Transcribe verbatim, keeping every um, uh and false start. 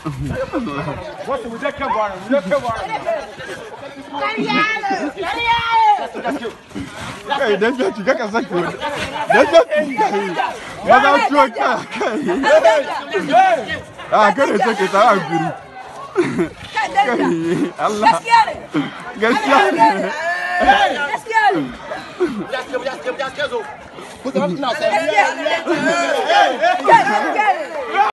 Wasu mu je kan gwaran, mu je kan gwaran. Kai dan ya shiga ka sake wani. Dan ya shiga kai. Ya za ciwo kai kai. Ah kada sake ta hankuri. Kai Allah. Gaskiya ne. Gaskiya ne. Gaskiya gaskiya gaskiya zo. Ku zama tuna sai. Gaskiya.